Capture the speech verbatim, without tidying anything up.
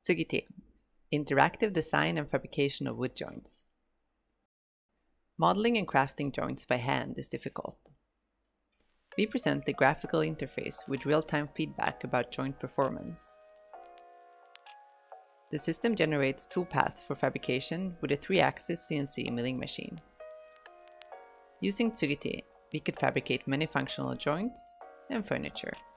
Tsugite, interactive design and fabrication of wood joints. Modeling and crafting joints by hand is difficult. We present the graphical interface with real-time feedback about joint performance. The system generates toolpath for fabrication with a three axis C N C milling machine. Using Tsugite, we could fabricate many functional joints and furniture.